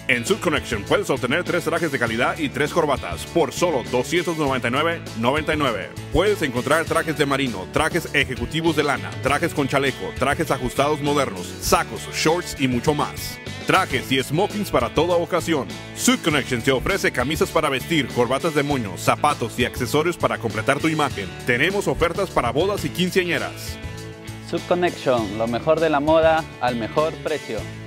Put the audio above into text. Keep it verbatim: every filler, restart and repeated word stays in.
En Suit Connection puedes obtener tres trajes de calidad y tres corbatas por solo doscientos noventa y nueve noventa y nueve. Puedes encontrar trajes de marino, trajes ejecutivos de lana, trajes con chaleco, trajes ajustados modernos, sacos, shorts y mucho más. Trajes y smokings para toda ocasión. Suit Connection te ofrece camisas para vestir, corbatas de moño, zapatos y accesorios para completar tu imagen. Tenemos ofertas para bodas y quinceañeras. Suit Connection, lo mejor de la moda al mejor precio.